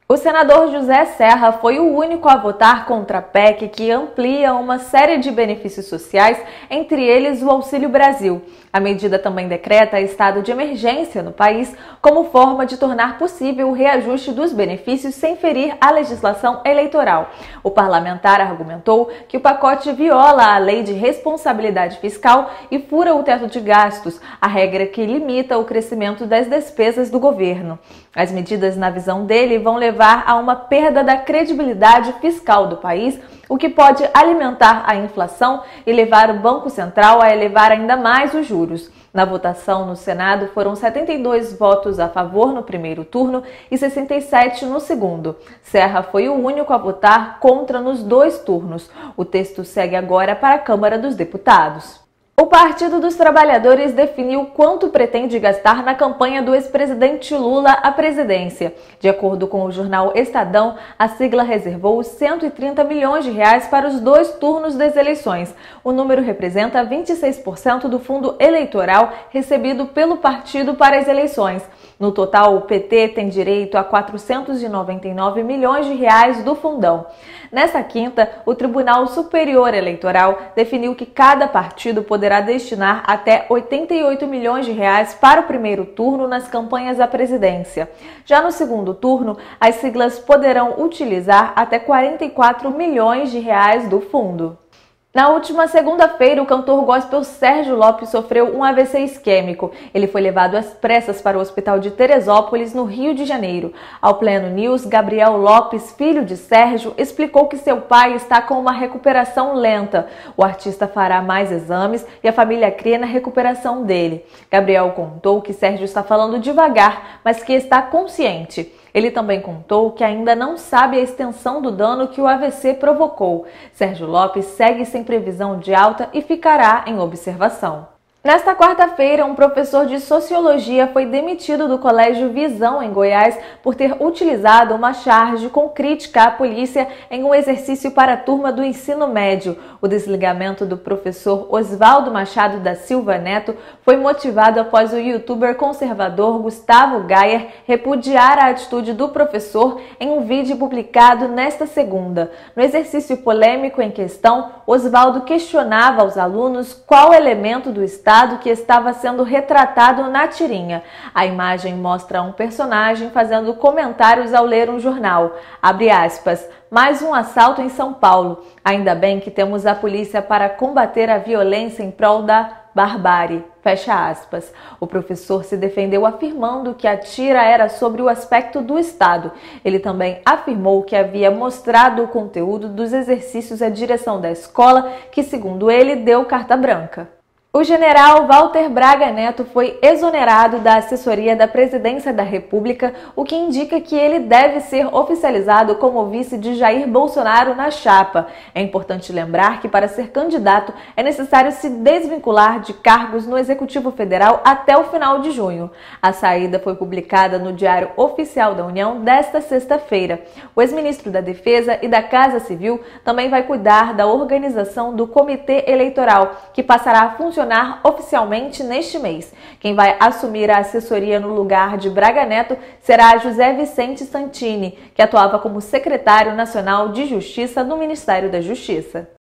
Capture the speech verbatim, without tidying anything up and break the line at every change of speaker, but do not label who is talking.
O senador José Serra foi o único a votar contra a P E C que amplia uma série de benefícios sociais, entre eles o Auxílio Brasil. A medida também decreta estado de emergência no país como forma de tornar possível o reajuste dos benefícios sem ferir a legislação eleitoral. O parlamentar argumentou que o pacote viola a lei de responsabilidade fiscal e fura o teto de gastos, a regra que limita o crescimento das despesas do governo. As medidas, na visão dele, vão levar a uma perda da credibilidade fiscal do país, o que pode alimentar a inflação e levar o Banco Central a elevar ainda mais os juros. Na votação no Senado, foram setenta e dois votos a favor no primeiro turno e sessenta e sete no segundo. Serra foi o único a votar contra nos dois turnos. O texto segue agora para a Câmara dos Deputados. O Partido dos Trabalhadores definiu quanto pretende gastar na campanha do ex-presidente Lula à presidência. De acordo com o jornal Estadão, a sigla reservou cento e trinta milhões de reais para os dois turnos das eleições. O número representa vinte e seis por cento do fundo eleitoral recebido pelo partido para as eleições. No total, o P T tem direito a quatrocentos e noventa e nove milhões de reais do fundão. Nesta quinta, o Tribunal Superior Eleitoral definiu que cada partido poderá destinar até oitenta e oito milhões de reais para o primeiro turno nas campanhas à presidência. Já no segundo turno, as siglas poderão utilizar até quarenta e quatro milhões de reais do fundo. Na última segunda-feira, o cantor gospel Sérgio Lopes sofreu um A V C isquêmico. Ele foi levado às pressas para o hospital de Teresópolis, no Rio de Janeiro. Ao Pleno News, Gabriel Lopes, filho de Sérgio, explicou que seu pai está com uma recuperação lenta. O artista fará mais exames e a família crê na recuperação dele. Gabriel contou que Sérgio está falando devagar, mas que está consciente. Ele também contou que ainda não sabe a extensão do dano que o A V C provocou. Sérgio Lopes segue sem previsão de alta e ficará em observação. Nesta quarta-feira, um professor de sociologia foi demitido do Colégio Visão, em Goiás, por ter utilizado uma charge com crítica à polícia em um exercício para a turma do ensino médio. O desligamento do professor Oswaldo Machado da Silva Neto foi motivado após o youtuber conservador Gustavo Gayer repudiar a atitude do professor em um vídeo publicado nesta segunda. No exercício polêmico em questão, Oswaldo questionava aos alunos qual elemento do Estado que estava sendo retratado na tirinha. A imagem mostra um personagem fazendo comentários ao ler um jornal. Abre aspas, mais um assalto em São Paulo. Ainda bem que temos a polícia para combater a violência em prol da barbárie. Fecha aspas. O professor se defendeu afirmando que a tira era sobre o aspecto do Estado. Ele também afirmou que havia mostrado o conteúdo dos exercícios à direção da escola, que, segundo ele, deu carta branca. O general Walter Braga Neto foi exonerado da assessoria da Presidência da República, o que indica que ele deve ser oficializado como vice de Jair Bolsonaro na chapa. É importante lembrar que, para ser candidato, é necessário se desvincular de cargos no Executivo Federal até o final de junho. A saída foi publicada no Diário Oficial da União desta sexta-feira. O ex-ministro da Defesa e da Casa Civil também vai cuidar da organização do Comitê Eleitoral, que passará a funcionar oficialmente neste mês. Quem vai assumir a assessoria no lugar de Braga Neto será José Vicente Santini, que atuava como secretário nacional de Justiça no Ministério da Justiça.